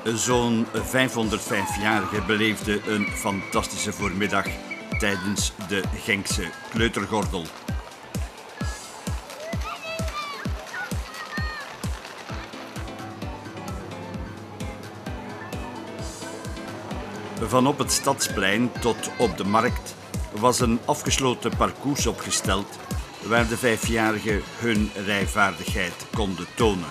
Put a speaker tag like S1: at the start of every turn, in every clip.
S1: Zo'n 505-jarige beleefde een fantastische voormiddag tijdens de Genkse kleutergordel. Van op het Stadsplein tot op de markt was een afgesloten parcours opgesteld waar de vijfjarigen hun rijvaardigheid konden tonen.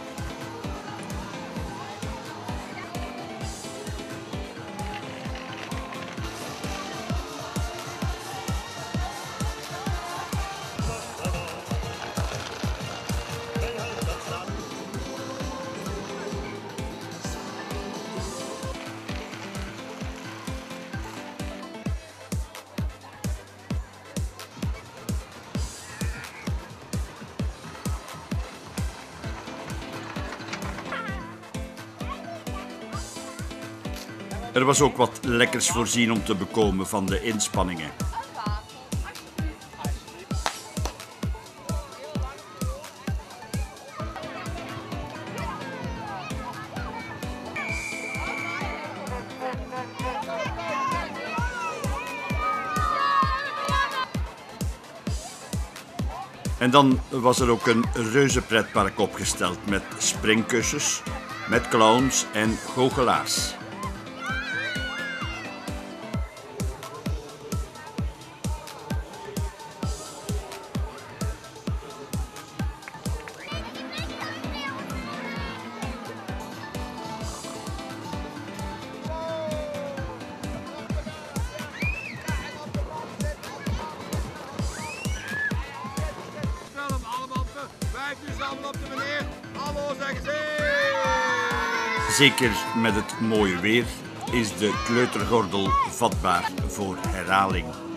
S1: Er was ook wat lekkers voorzien om te bekomen van de inspanningen. En dan was er ook een reuze pretpark opgesteld met springkussens, met clowns en goochelaars.
S2: Op de meneer. Hallo, zeggen ze.
S1: Zeker met het mooie weer is de kleutergordel vatbaar voor herhaling.